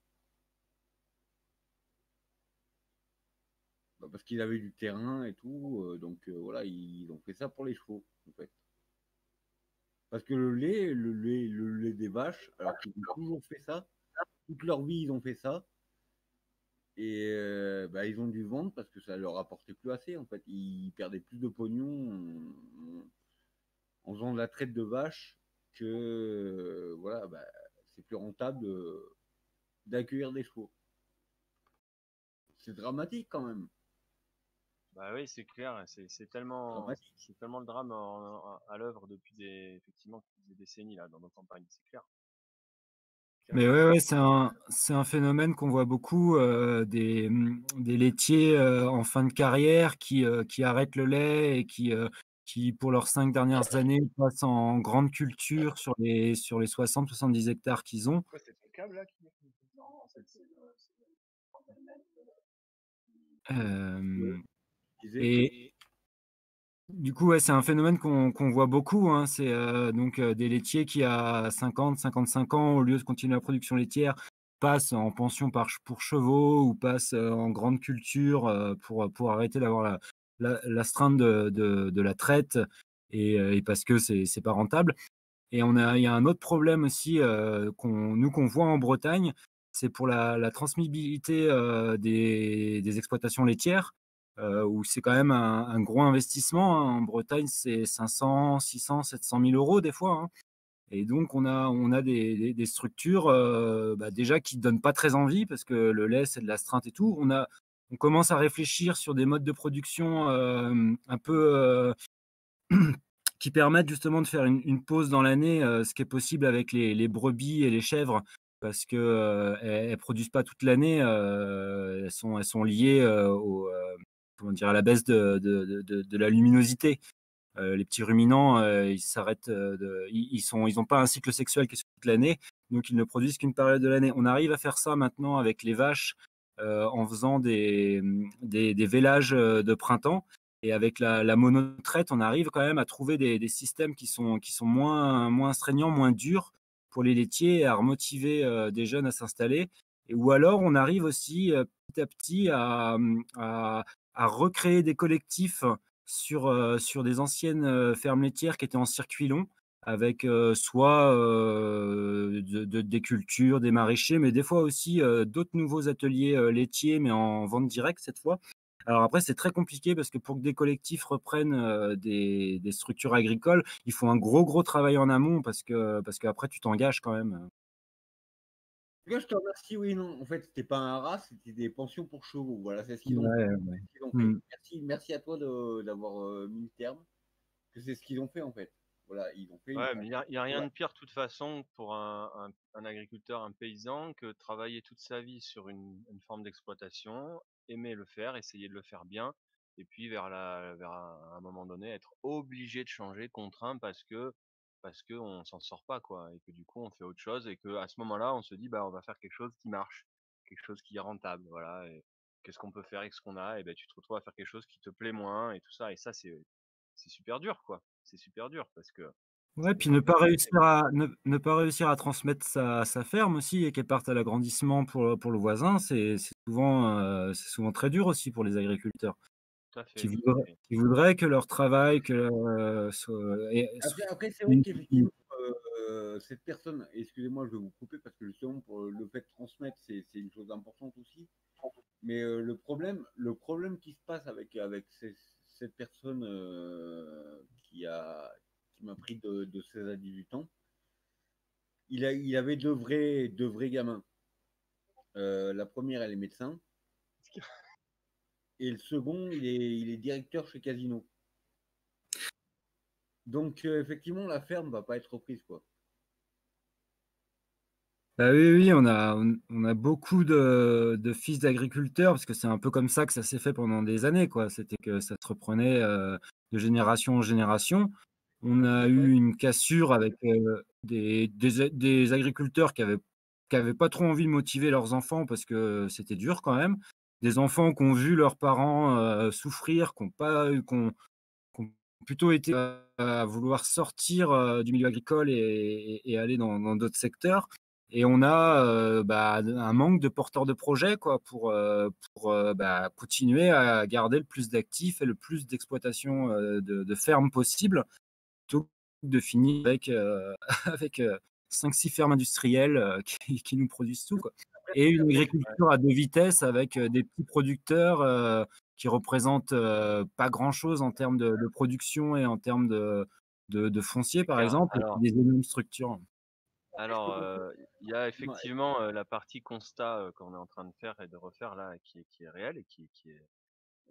Bah, parce qu'ils avaient du terrain et tout, euh, donc euh, voilà, ils ont fait ça pour les chevaux, en fait. Parce que le lait, le lait, le lait des vaches, alors qu'ils ont toujours fait ça, toute leur vie ils ont fait ça, et euh, bah, ils ont dû vendre parce que ça leur apportait plus assez, en fait. Ils perdaient plus de pognon en, en faisant de la traite de vaches que, euh, voilà, bah, c'est plus rentable de- d'accueillir des chevaux. C'est dramatique quand même. Bah oui, c'est clair, c'est c'est tellement, Dramatique. c'est tellement le drame en- en- à l'œuvre depuis des, effectivement, des décennies là dans nos campagnes, c'est clair. Mais Clairement. ouais, ouais, c'est un, c'est un phénomène qu'on voit beaucoup, euh, des, mmh, des laitiers euh, en fin de carrière qui, euh, qui arrêtent le lait et qui, euh, qui, pour leurs cinq dernières années, passent en grande culture sur les, sur les soixante soixante-dix hectares qu'ils ont. Quoi, c'est le câble là qui. Non, c'est- c'est- Euh, Je disais que et du coup, ouais, c'est un phénomène qu'on qu'on voit beaucoup, hein. C'est euh, donc euh, des laitiers qui, à cinquante cinquante-cinq ans, au lieu de continuer la production laitière, passent en pension par, ch- pour chevaux ou passent euh, en grande culture euh, pour, pour arrêter d'avoir la, la, l'astreinte de, de, de la traite et, euh, et parce que c'est c'est pas rentable. Et on a, il y a un autre problème aussi, euh, qu'on, nous qu'on voit en Bretagne, c'est pour la, la transmissibilité euh, des, des exploitations laitières, euh, où c'est quand même un, un gros investissement, hein. En Bretagne, c'est cinq cents, six cents, sept cent mille euros des fois, hein. Et donc, on a, on a des, des- des structures euh, bah, déjà qui ne donnent pas très envie parce que le lait, c'est de l'astreinte et tout. On a, on commence à réfléchir sur des modes de production euh, un peu euh, qui permettent justement de faire une, une pause dans l'année, euh, ce qui est possible avec les, les brebis et les chèvres, parce que euh, elles, elles produisent pas toute l'année, euh, elles sont, elles sont liées euh, au, euh, comment dire, à la baisse de, de, de, de- de la luminosité. Euh, les petits ruminants, euh, ils s'arrêtent, euh, de, ils, ils sont, ils ont pas un cycle sexuel qui est sur toute l'année, donc ils ne produisent qu'une période de l'année. On arrive à faire ça maintenant avec les vaches, euh, en faisant des, des, des vélages euh, de printemps. Et avec la, la monotraite, on arrive quand même à trouver des, des systèmes qui sont, qui sont moins, moins astreignants, moins durs pour les laitiers et à remotiver euh, des jeunes à s'installer. Et, ou alors, on arrive aussi euh, petit à petit à, à, à recréer des collectifs sur, euh, sur des anciennes euh, fermes laitières qui étaient en circuit long, avec euh, soit euh, de, de- des cultures, des maraîchers, mais des fois aussi euh, d'autres nouveaux ateliers euh, laitiers, mais en vente directe cette fois. Alors après, c'est très compliqué parce que pour que des collectifs reprennent euh, des, des structures agricoles, il faut un gros, gros travail en amont parce que, parce qu'après, tu t'engages quand même. En tout cas, je te remercie. Oui, non, en fait, c'était pas un rat, c'était des pensions pour chevaux. Voilà, c'est ce qu'ils ont, Ouais, ouais. ce qu'ils ont fait. Hmm. Merci, merci à toi de- d'avoir euh, mis le terme, que c'est ce qu'ils ont fait en fait. Voilà, ils ont fait une Ouais, mais il n'y a, pension y a pour rien la. de pire de toute façon pour un, un, un agriculteur, un paysan, que travailler toute sa vie sur une, une forme d'exploitation, aimer le faire, essayer de le faire bien, et puis vers la, vers un, un moment donné être obligé de changer, contraint parce que parce que on s'en sort pas quoi, et que du coup on fait autre chose, et que à ce moment-là on se dit bah on va faire quelque chose qui marche, quelque chose qui est rentable, voilà. Et qu'est-ce qu'on peut faire avec ce qu'on a? Et ben tu te retrouves à faire quelque chose qui te plaît moins et tout ça, et ça c'est c'est super dur quoi, c'est super dur parce que Ouais, mais puis ne pas réussir à ne, ne pas réussir à transmettre sa, sa ferme aussi et qu'elle parte à l'agrandissement pour, pour le voisin, c'est c'est souvent, euh, c'est souvent très dur aussi pour les agriculteurs tout à qui fait, tout à voudraient, fait. qui voudraient que leur travail, que leur, euh, soit- et- Après, après c'est vrai une- qu'effectivement, euh, cette personne, excusez-moi, je vais vous couper parce que justement, pour le fait de transmettre, c'est c'est une chose importante aussi. Mais euh, le problème, le problème qui se passe avec, avec ces- cette personne euh, qui a, qui m'a pris de, de seize à dix-huit ans, il, a, il avait deux vrais, deux vrais gamins. Euh, la première, elle est médecin. Et le second, il est, il est directeur chez Casino. Donc, euh, effectivement, la ferme va pas être reprise, quoi. Bah oui, oui, on a, on, on a beaucoup de, de fils d'agriculteurs parce que c'est un peu comme ça que ça s'est fait pendant des années, quoi. C'était que ça se reprenait euh, de génération en génération. On a eu une cassure avec euh, des, des, des agriculteurs qui avaient, qui avaient pas trop envie de motiver leurs enfants parce que c'était dur quand même. Des enfants qui ont vu leurs parents euh, souffrir, qui ont pas eu, qui ont, qui ont plutôt été à, à vouloir sortir euh, du milieu agricole et, et- et aller dans dans d'autres secteurs. Et on a euh, bah, un manque de porteurs de projets quoi, pour, euh, pour euh, bah, continuer à garder le plus d'actifs et le plus d'exploitation euh, de, de fermes possible plutôt que de finir avec, euh, avec euh, cinq six fermes industrielles euh, qui, qui nous produisent tout, quoi. Et une agriculture à deux vitesses avec euh, des petits producteurs euh, qui représentent euh, pas grand-chose en termes de, de production et en termes de, de, de foncier, C'est par clair. exemple, et puis Alors, des énormes structures. alors, euh, il y a effectivement euh, la partie constat euh, qu'on est en train de faire et de refaire là, qui est, qui est réelle et qui, qui est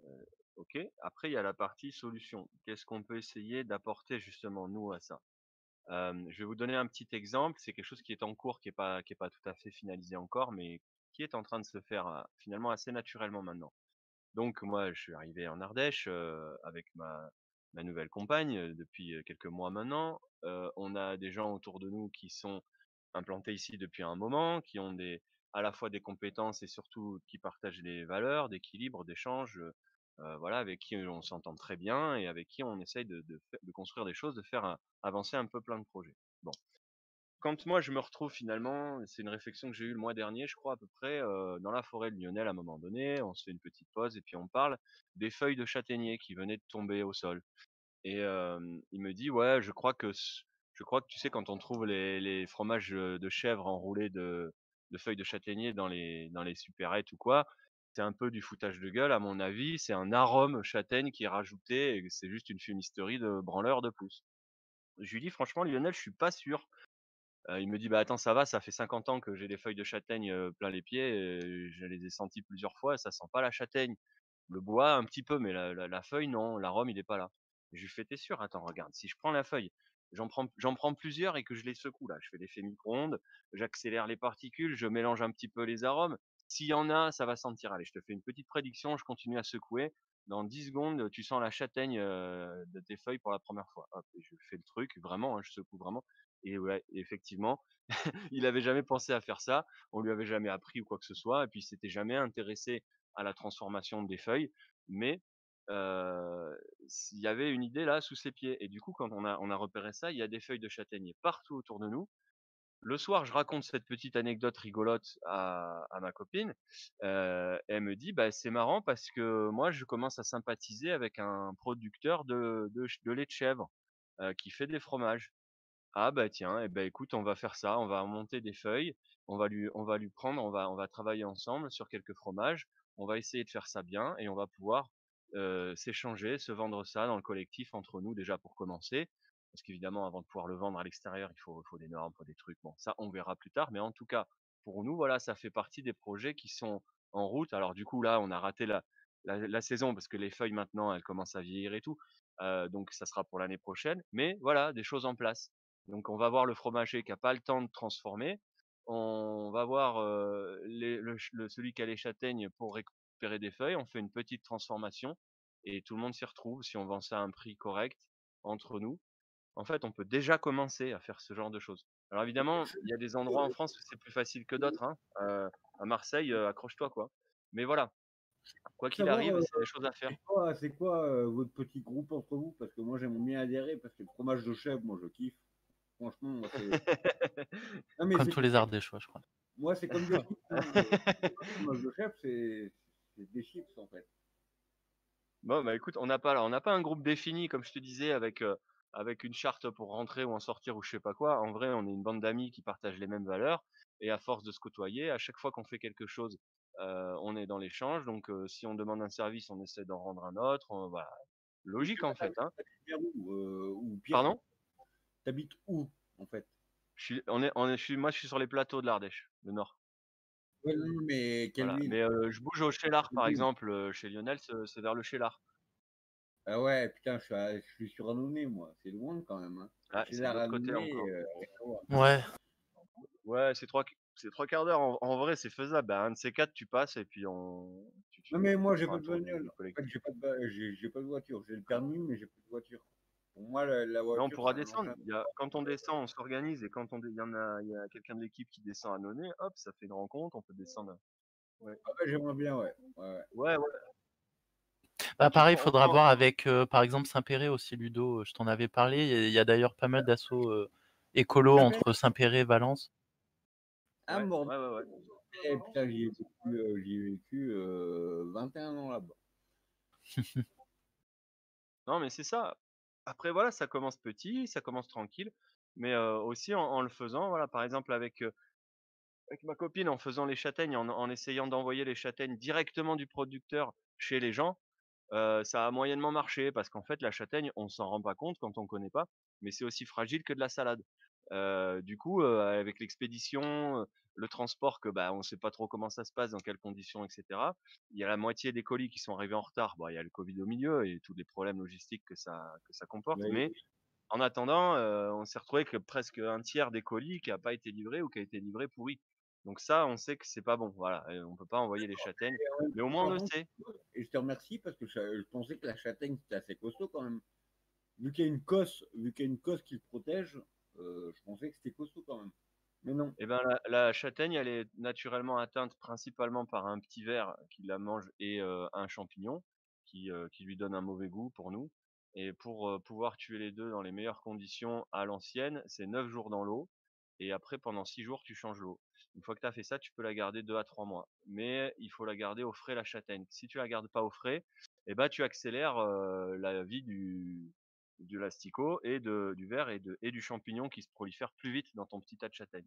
OK. Après, il y a la partie solution. Qu'est-ce qu'on peut essayer d'apporter justement, nous, à ça? Hem, je vais vous donner un petit exemple. C'est quelque chose qui est en cours, qui est pas qui est pas tout à fait finalisé encore, mais qui est en train de se faire, heu, finalement assez naturellement maintenant. Donc moi, je suis arrivé en Ardèche, heu, avec ma ma nouvelle compagne, heu, depuis, heu, quelques mois maintenant. Heu, on a des gens autour de nous qui sont implantés ici depuis un moment, qui ont des à la fois des compétences et surtout qui partagent des valeurs d'équilibre, d'échange, heu heu, voilà, avec qui on s'entend très bien et avec qui on essaye de de fai de construire des choses, de faire, heu, avancer un peu plein de projets. Bon, quand moi je me retrouve finalement, c'est une réflexion que j'ai eue le mois dernier, je crois à peu près, heu, dans la forêt de Lionel à un moment donné, on se fait une petite pause et puis on parle des feuilles de châtaignier qui venaient de tomber au sol et hem, il me dit: «Ouais, je crois que c je crois que tu sais quand on trouve les les fromages, heu, de chèvre enroulés de de feuilles de châtaignier dans les dans les supérettes ou quoi, c'est un peu du foutage de gueule à mon avis, c'est un arôme châtaigne qui est rajouté et c'est juste une fumisterie de branleurs de plus». Je lui dis: «Franchement Lionel, je suis pas sûr». Heu, il me dit: «Bah, attends, ça va, ça fait cinquante ans que j'ai des feuilles de châtaigne, heu, plein les pieds et je les ai senties plusieurs fois, ça sent pas la châtaigne. Le bois un petit peu, mais la la la feuille non, l'arôme il est pas là». Je lui fais: «Tu es sûr? Attends regarde, si je prends la feuille, j'en prends j'en prends plusieurs et que je les secoue là, je fais l'effet micro-ondes, j'accélère les particules, je mélange un petit peu les arômes. S'il y en a, ça va sentir. Allez, je te fais une petite prédiction, je continue à secouer. Dans dix secondes, tu sens la châtaigne, heu, de tes feuilles pour la première fois». Hop et je fais le truc vraiment, hein, je secoue vraiment et ouais, effectivement, il avait jamais pensé à faire ça, on lui avait jamais appris ou quoi que ce soit et puis il s'était jamais intéressé à la transformation des feuilles, mais heu, s il y avait une idée là sous ses pieds et du coup, quand on a on a repéré ça, il y a des feuilles de châtaignier partout autour de nous. Le soir, je raconte cette petite anecdote rigolote à à ma copine, heu, elle me dit: «Bah, c'est marrant parce que moi, je commence à sympathiser avec un producteur de de ch de lait de chèvre, heu, qui fait des fromages». Ah bah tiens, et ben écoute, on va faire ça, on va monter des feuilles, on va lui on va lui prendre, on va on va travailler ensemble sur quelques fromages, on va essayer de faire ça bien et on va pouvoir, heu, s'échanger, se vendre ça dans le collectif entre nous déjà pour commencer. Parce qu'évidemment avant de pouvoir le vendre à l'extérieur, il faut il faut des normes, il faut des trucs. Bon ça on verra plus tard, mais en tout cas, pour nous voilà, ça fait partie des projets qui sont en route. Alors du coup là, on a raté la la la saison parce que les feuilles maintenant, elles commencent à vieillir et tout, heu, donc ça sera pour l'année prochaine, mais voilà, des choses en place. Donc on va voir le fromager qui a pas le temps de transformer. On va voir, heu, les le ch le celui qui a les châtaignes pour récupérer des feuilles. On fait une petite transformation et tout le monde s'y retrouve si on vend ça à un prix correct entre nous. En fait, on peut déjà commencer à faire ce genre de choses. Alors évidemment, il y a des endroits en France où c'est plus facile que d'autres, hein. Heu, à Marseille, heu, accroche-toi quoi. Mais voilà, quoi qu'il Savoir, arrive, heu, c'est des choses à faire. c'est quoi c'est quoi, heu, votre petit groupe entre vous? Parce que moi j'aimerais bien adhérer parce que le fromage de chèvre, moi je kiffe. Franchement, moi c'est non mais Comme c'est tous les Ardéchois, je crois. moi c'est comme des chips, hein, heu, le fromage de chèvre c'est c'est des chips en fait. Bon, bah, écoute, on n'a pas on n'a pas un groupe défini comme je te disais avec, heu, avec une charte pour rentrer ou en sortir ou je sais pas quoi. En vrai, on est une bande d'amis qui partagent les mêmes valeurs et à force de se côtoyer, à chaque fois qu'on fait quelque chose, heu, on est dans l'échange donc heu, si on demande un service, on essaie d'en rendre un autre, on voilà. Et Logique justement, en tu fait, hein. habites vers où? Heu, ou pire, Pardon? tu habites où en fait? Je suis on est on est je suis moi, je suis sur les plateaux de l'Ardèche, le nord. Ouais, non, non, mais quelle Voilà, ville? mais heu, je bouge au Cheylard Quelle par ville? exemple, heu, chez Lionel, c'est c'est vers le Cheylard. Ah ouais, putain, je suis à je suis sur Annonay moi, c'est loin quand même, hein. Ah, c'est de Cheylard l'autre côté Annonay, encore. heu, rien à voir. Ouais. Ouais, c'est trois q c'est trois quarts d'heure. En en vrai, c'est faisable. Bah, un de ces quatre, tu passes et puis on tu Non tu mais tu moi j'ai feras pas un de tour du bagnole. du En fait, collectif. j'ai pas de ba j'ai j'ai pas de voiture. J'ai le permis, mais j'ai pas de voiture. Pour moi, la la Mais on voiture, c'est pourra un descendre. engin. Il y a quand on descend, on s'organise et quand on dé il y en a il y a quelqu'un de l'équipe qui descend à Nonay, hop, ça fait une rencontre, on peut descendre. Ouais. Ah ouais, j'aimerais bien, ouais. Ouais, ouais. Ouais, ouais. Bah, Bah, tu pareil, il pourras faudra on voir avec, heu, par exemple, Saint-Péray aussi, Ludo, heu, je t'en avais parlé. Il y a il y a d'ailleurs pas mal d'assauts, heu, Comment écolos ça s'appelle? entre Saint-Péray et Valence. Ah ouais, Morbihan. ouais, ouais, ouais. Eh putain, j'y ai vécu, heu, j'y ai vécu, heu, vingt et un ans là-bas. Non, mais c'est ça. Après voilà, ça commence petit, ça commence tranquille, mais heu, aussi en en le faisant, voilà, par exemple avec, heu, avec ma copine, en faisant les châtaignes, en en essayant d'envoyer les châtaignes directement du producteur chez les gens. Heu, ça a moyennement marché parce qu'en fait la châtaigne, on s'en rend pas compte quand on connaît pas, mais c'est aussi fragile que de la salade. Euh, du coup, euh, avec l'expédition, euh, le transport, que bah on sait pas trop comment ça se passe, dans quelles conditions, et cetera. Il y a la moitié des colis qui sont arrivés en retard. Bon, il y a le Covid au milieu et tous les problèmes logistiques que ça que ça comporte, Mais mais en attendant, euh, on s'est retrouvé que presque un tiers des colis qui a pas été livré ou qui a été livré pourri. Donc ça, on sait que c'est pas bon. Voilà, et on peut pas envoyer les châtaignes, et en même mais au temps, moins on par le contre, sait. et je te remercie parce que je, je pensais que la châtaigne c'était assez costaud quand même. Vu qu'il y a une cosse, vu qu'il y a une cosse qui le protège, euh, je pensais que c'était costaud quand même. Mais non. Eh ben la, la châtaigne, elle est naturellement atteinte principalement par un petit ver qui la mange et euh, un champignon qui, euh, qui lui donne un mauvais goût pour nous. Et pour euh, pouvoir tuer les deux dans les meilleures conditions à l'ancienne, c'est neuf jours dans l'eau. Et après, pendant six jours, tu changes l'eau. Une fois que tu as fait ça, tu peux la garder deux à trois mois. Mais il faut la garder au frais, la châtaigne. Si tu la gardes pas au frais, eh ben, tu accélères euh, la vie du, de l'asticot et de, du ver et, de, et du champignon qui se prolifère plus vite dans ton petit tas de châtaigne.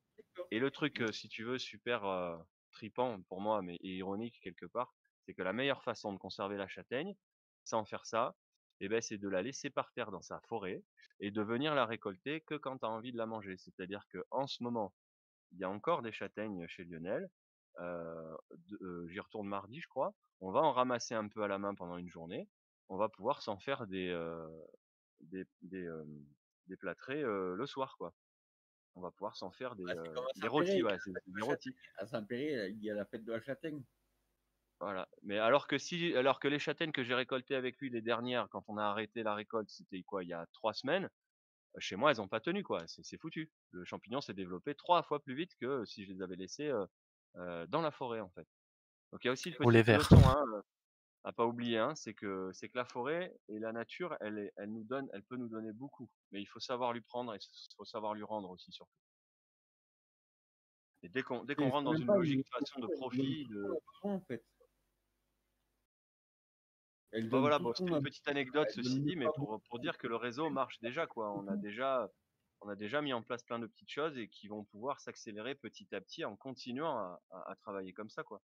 Et le truc, euh, si tu veux, super euh, tripant pour moi, mais et ironique quelque part, c'est que la meilleure façon de conserver la châtaigne, sans faire ça, eh ben, c'est de la laisser par terre dans sa forêt et de venir la récolter que quand tu as envie de la manger. C'est-à-dire que en ce moment, il y a encore des châtaignes chez Lionel. Euh, de- euh, J'y retourne mardi, je crois. On va en ramasser un peu à la main pendant une journée. On va pouvoir s'en faire des euh, des des, euh, des plâtrés euh, le soir, quoi. On va pouvoir s'en faire des, Ah, c'est euh, comme à des rôtis, Saint-Péray, ouais, la c'est fête de des la rôtis. châtaigne. À Saint-Péray, il y a la fête de la châtaigne. Voilà. Mais alors que si, alors que les châtaignes que j'ai récoltées avec lui les dernières, quand on a arrêté la récolte, c'était quoi, il y a trois semaines, euh, chez moi, elles ont pas tenu, quoi. C'est c'est foutu. Le champignon s'est développé trois fois plus vite que si je les avais laissées euh, euh, dans la forêt, en fait. Donc il y a aussi une Ou les petite vers. leçon, hein, euh, à pas oublier, hein, c'est que c'est que la forêt et la nature, elle, est- elle nous donne, elle peut nous donner beaucoup, mais il faut savoir lui prendre et il faut savoir lui rendre aussi surtout. Et dès qu'on dès qu'on C'est rentre c'est dans même une pas logique une de toute façon de elle donne profit, tout ce qu'on de a besoin en fait. Elle bah donne voilà, tout bon, ce qu'on c'était a une besoin. petite anecdote Elle ceci donne dit, même mais pas beaucoup. pour, pour dire que le réseau marche déjà, quoi. On a déjà, on a déjà mis en place plein de petites choses et qui vont pouvoir s'accélérer petit à petit en continuant à, à- à travailler comme ça, quoi.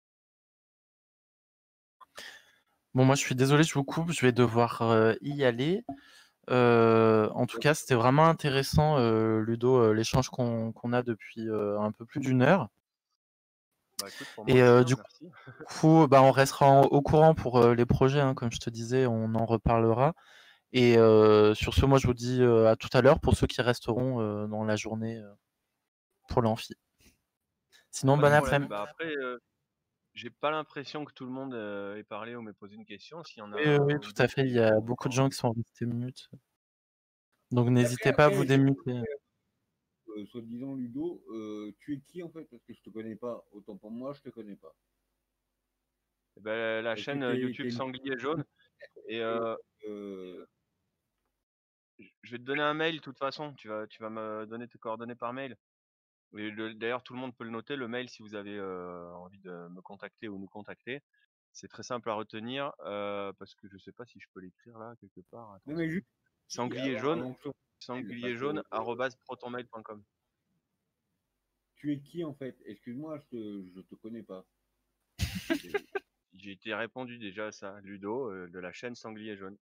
Bon, moi, je suis désolé, je vous coupe, je vais devoir euh, y aller. Euh, en tout cas, c'était vraiment intéressant, euh, Ludo, euh, l'échange qu'on qu'on a depuis euh, un peu plus d'une heure. Bah écoute, pour moi Et aussi, euh, hein, du merci. coup, bah, on restera en- au courant pour euh, les projets, hein, comme je te disais, on en reparlera. Et euh, sur ce, moi, je vous dis euh, à tout à l'heure pour ceux qui resteront euh, dans la journée euh, pour l'amphi. Sinon, Pas de bon problème. après-midi. Bah après, euh, j'ai pas l'impression que tout le monde euh, ait parlé ou m'ait posé une question. S'il y en a Oui, oui, un oui, ou tout deux à fait. Il qui y a ont beaucoup de encore. gens qui sont restés mute. Donc, Et après, n'hésitez pas à vous après, j'ai démuter. euh, soi-disant Ludo, euh, tu es qui en fait? Parce que je te connais pas. Autant pour moi, je te connais pas. Eh ben, la Est-ce que chaîne t'es YouTube t'es une Sanglier Jaune. Et euh, euh, je vais te donner un mail de toute façon. Tu vas, tu vas me donner tes coordonnées par mail. Et le- d'ailleurs, tout le monde peut le noter, le mail, si vous avez euh, envie de me contacter ou nous contacter. C'est très simple à retenir euh, parce que je sais pas si je peux l'écrire là quelque part. non Attends, mais c'est juste sanglier avant, jaune, avant que je sanglier parce jaune que euh, arobase protonmail point com. tu es qui en fait? Excuse-moi, je te, je te connais pas. Et j'ai été répondu déjà à ça, Ludo euh, de la chaîne Sanglier jaune.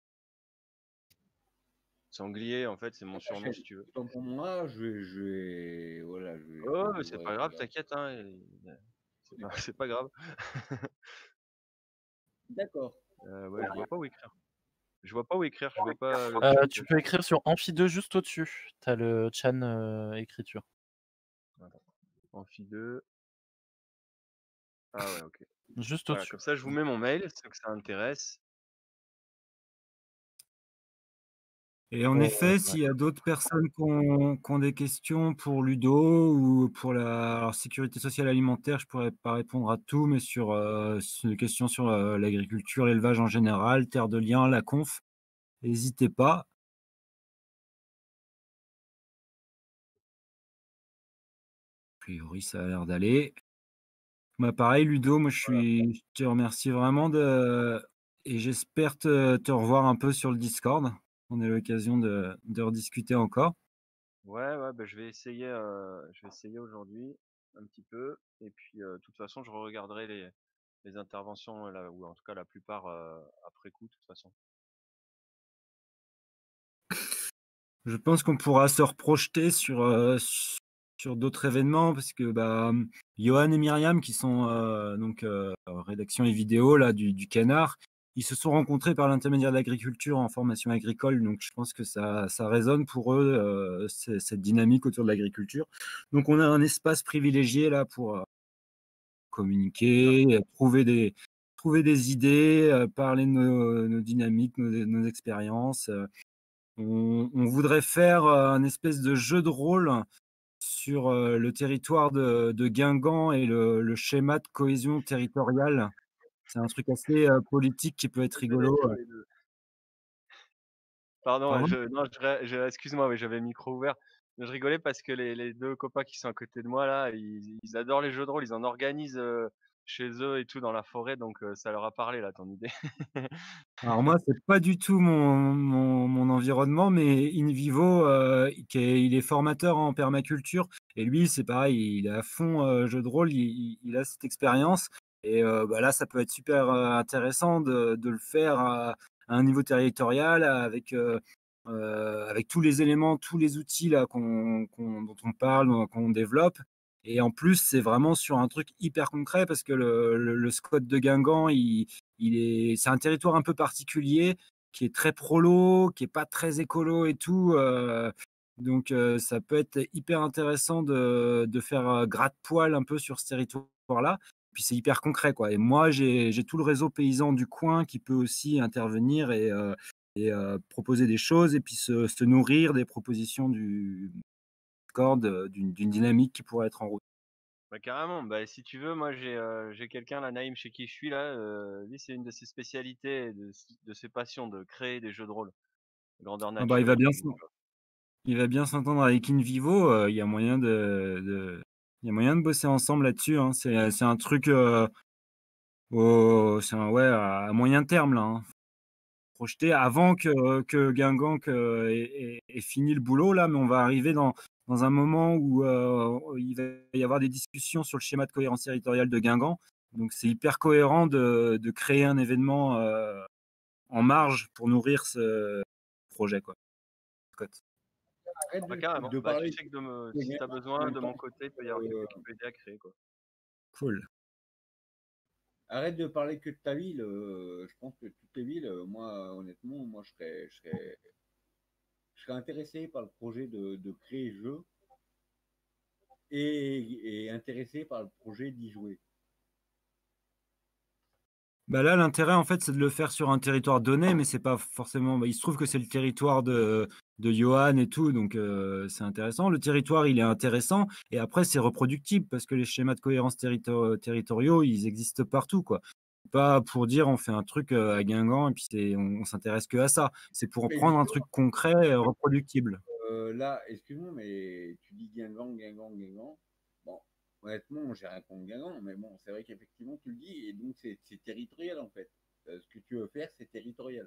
Sanglier, en fait, c'est mon surnom si tu veux. Autant pour moi, je vais, je vais, voilà, je vais, je Oh, vais mais c'est devoir pas être grave, là. t'inquiète, hein. et- C'est pas, c'est pas grave. D'accord. Euh, ouais, je vois pas où écrire. Je vois pas où écrire, je vois pas le Euh, chat. tu peux écrire sur Amphi deux juste au-dessus. Tu as le chan euh, écriture. Attends. Amphi deux. Ah ouais, ok. Juste Voilà, au-dessus. comme ça, je vous mets mon mail, ceux que ça intéresse. Et en Oh, effet, ouais. s'il y a d'autres personnes qui ont, qui ont des questions pour Ludo ou pour la alors, sécurité sociale alimentaire, je pourrais pas répondre à tout, mais sur, euh, sur des questions sur euh, l'agriculture, l'élevage en général, Terre de Liens, la conf, n'hésitez pas. A priori, ça a l'air d'aller. Bah, pareil, Ludo, moi je suis, je te remercie vraiment de, et j'espère te, te revoir un peu sur le Discord. On a l'occasion de, de rediscuter encore. Ouais, ouais, bah, je vais essayer, euh, je vais essayer aujourd'hui un petit peu. Et puis, euh, de toute façon, je regarderai les, les interventions, euh, là, ou en tout cas la plupart euh, après coup, de toute façon. Je pense qu'on pourra se reprojeter sur, euh, sur d'autres événements parce que bah, Johan et Myriam, qui sont euh, donc euh, rédaction et vidéo là, du, du Canard, ils se sont rencontrés par l'intermédiaire de l'agriculture en formation agricole. Donc je pense que ça, ça résonne pour eux, euh, cette dynamique autour de l'agriculture. Donc on a un espace privilégié là pour euh, communiquer, trouver des, trouver des idées, euh, parler de nos, nos dynamiques, nos, nos expériences. Euh, On, on voudrait faire euh, un espèce de jeu de rôle sur euh, le territoire de, de Guingamp et le, le schéma de cohésion territoriale. C'est un truc assez euh, politique qui peut être rigolo. euh. Pardon, Pardon? je, non, je, ré- je- excuse-moi, oui, j'avais le micro ouvert. Je rigolais parce que les, les deux copains qui sont à côté de moi là, ils, ils adorent les jeux de rôle, ils en organisent euh, chez eux et tout dans la forêt, donc euh, ça leur a parlé là, ton idée. Alors moi, c'est pas du tout mon, mon, mon environnement, mais In Vivo, euh, qui est, il est formateur en permaculture, et lui, c'est pareil, il est à fond euh, jeu de rôle, il, il- il a cette expérience, et euh, bah là, ça peut être super euh, intéressant de, de le faire à, à un niveau territorial, avec, euh, euh, avec tous les éléments, tous les outils là, qu'on, qu'on- dont on parle, qu'on développe. Et en plus, c'est vraiment sur un truc hyper concret, parce que le, le, le SCOT de Guingamp, il il est, c'est un territoire un peu particulier qui est très prolo, qui est pas très écolo et tout. euh, donc, euh, ça peut être hyper intéressant de, de faire euh, gratte-poil un peu sur ce territoire-là. Puis c'est hyper concret, quoi. Et moi, j'ai, j'ai tout le réseau paysan du coin qui peut aussi intervenir et, euh, et euh, proposer des choses et puis se, se nourrir des propositions du Discord, euh, d'une, d'une dynamique qui pourrait être en route. Bah carrément, bah si tu veux, moi j'ai euh, j'ai quelqu'un là, Naïm, chez qui je suis là, euh, lui c'est une de ses spécialités, et de, s- de ses passions, de créer des jeux de rôle, grandeur Ah bah, il nature va et bien, tout. s'en- il va bien s'entendre avec InVivo. euh, Il y a moyen de, de- il y a moyen de bosser ensemble là-dessus. hein. C'est, c'est un truc, euh, au- c'est un, ouais, à moyen terme là. hein. Projeté avant que, que Guingamp euh, ait, ait- ait fini le boulot là, mais on va arriver dans, dans un moment où euh, il va y avoir des discussions sur le schéma de cohérence territoriale de Guingamp. Donc c'est hyper cohérent de, de créer un événement euh, en marge pour nourrir ce projet, quoi. Scott. Arrête Bah de, carrément, de bah tu parler sais que de me, de si Guingamp t'as en besoin, même de mon temps. côté, il peut y avoir euh, quelqu'un qui peut aider à créer quoi. Cool. Arrête de parler que de ta ville. euh, je pense que toutes les villes, euh, moi, honnêtement, moi, je serais, je serais, je serais intéressé par le projet de, de créer le jeu et, et intéressé par le projet d'y jouer. Bah là, l'intérêt, en fait, c'est de le faire sur un territoire donné, mais c'est pas forcément. Bah, il se trouve que c'est le territoire de, de Johan et tout, donc euh, c'est intéressant. Le territoire, il est intéressant, et après, c'est reproductible parce que les schémas de cohérence territo- territoriaux, ils existent partout, quoi. Pas pour dire on fait un truc euh, à Guingamp et puis c'est, on, on s'intéresse que à ça. C'est pour Mais prendre un justement, truc concret, euh, reproductible. euh, là, excuse-moi, mais tu dis Guingamp, Guingamp, Guingamp. Bon, honnêtement, j'ai rien contre Guingamp, mais bon, c'est vrai qu'effectivement, tu le dis, et donc c'est c'est territorial en fait. Euh, ce que tu veux faire, c'est territorial.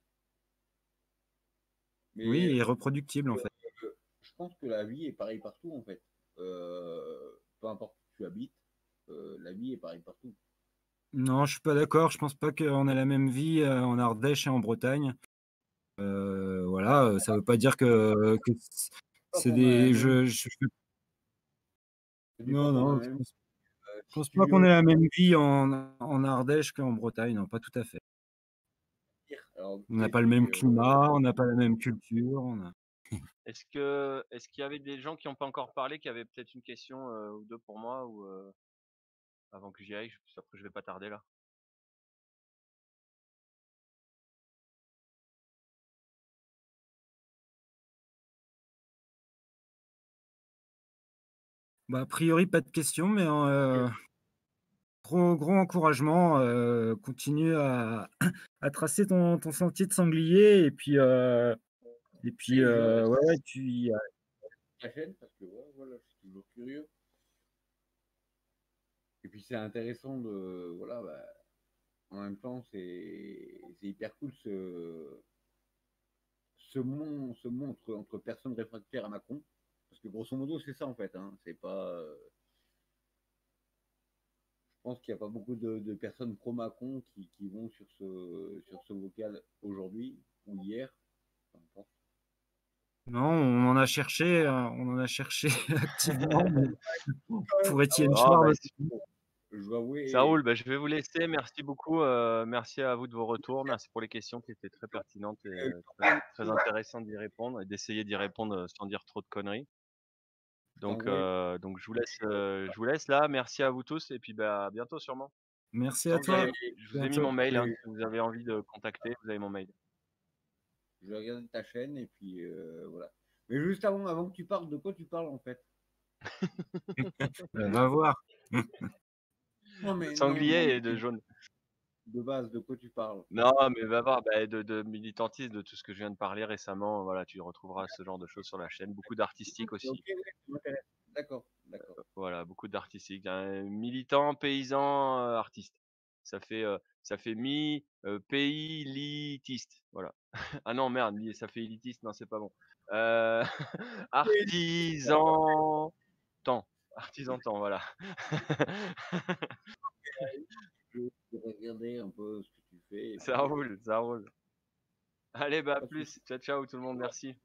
Oui, Mais et reproductible, en fait. euh, je pense que la vie est pareille partout, en fait. Euh, peu importe où tu habites, euh, la vie est pareille partout. Non, je suis pas d'accord. Je pense pas qu'on a la même vie euh, en Ardèche et en Bretagne. Euh, voilà, euh, ça veut pas dire que, que c- Pas c'est qu'on a la des. même, Je, je- je- je dis pas non, qu'on a non, la je même. pense, Euh, je si pense pas tu qu'on veux ait la même vie en, en Ardèche qu'en Bretagne. Non, pas tout à fait. dire, alors On n'a tu sais, pas le même c'est, euh, climat, on n'a pas la même culture. on a- Est-ce que est-ce qu'il y avait des gens qui n'ont pas encore parlé, qui avaient peut-être une question euh, ou deux pour moi ou euh, avant que j'y aille, je- parce qu'après je vais pas tarder là. Bah, a priori, pas de questions, mais euh, gros, gros encouragement. euh, continue à, à tracer ton, ton sentier de sanglier et puis, euh, et puis et je euh, reste ouais, ouais, tu y- à la chaîne parce que ouais, voilà, je suis toujours curieux. Et puis c'est intéressant de, voilà, bah, en même temps, c'est c'est hyper cool ce, ce monde, ce monde entre, entre personnes réfractaires à Macron. Parce que grosso modo, c'est ça en fait. Hein. C'est pas, euh, je pense qu'il n'y a pas beaucoup de, de personnes pro-Macron qui, qui vont sur ce, sur ce vocal aujourd'hui ou hier. Peu importe. Non, on en a cherché, euh, on en a cherché activement mais pour Étienne Ah, Schwartz. bah, c'est bon. Je dois avouer. Ça roule, bah, je vais vous laisser. Merci beaucoup. euh, merci à vous de vos retours. Merci pour les questions qui étaient très pertinentes et euh, très, très intéressantes d'y répondre et d'essayer d'y répondre euh, sans dire trop de conneries. Donc, euh, donc je vous laisse, euh, je vous laisse là. Merci à vous tous et puis bah, à bientôt sûrement. Merci à Je vous toi. ai, je vous ai mis Bientôt. mon mail. Hein, si vous avez envie de contacter, vous avez mon mail. Je vais regarder ta chaîne et puis euh, voilà. Mais juste avant, avant que tu parles, de quoi tu parles en fait? On va voir. Non, mais non, Sanglier non, et de mais jaune. de base, de quoi tu parles? Non, mais va voir, bah, de, de militantisme, de tout ce que je viens de parler récemment. Voilà, tu retrouveras ce genre de choses sur la chaîne. Beaucoup d'artistique aussi. Ok, ouais, ça m'intéresse. D'accord, d'accord. Voilà, beaucoup d'artistique. Un militant, paysan, euh, artiste. Ça fait, euh, ça fait mi, euh, pays, litiste. Voilà. Ah non, merde, li- ça fait élitiste. Non, c'est pas bon. Euh, artisan temps. Artisan temps, voilà. Je vais regarder un peu ce que tu fais. Et Ça puis, roule, ça roule. Allez, bah, à pas de plus. soucis. Ciao, ciao, tout le monde. Merci.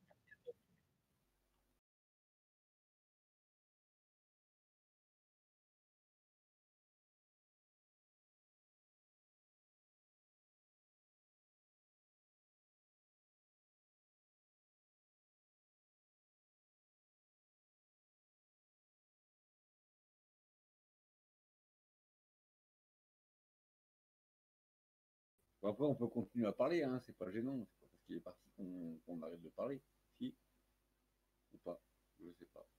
Bon, après, on peut continuer à parler, hein, c'est pas gênant. C'est pas parce qu'il est parti qu'on qu'on arrête de parler. Si ou pas, je sais pas.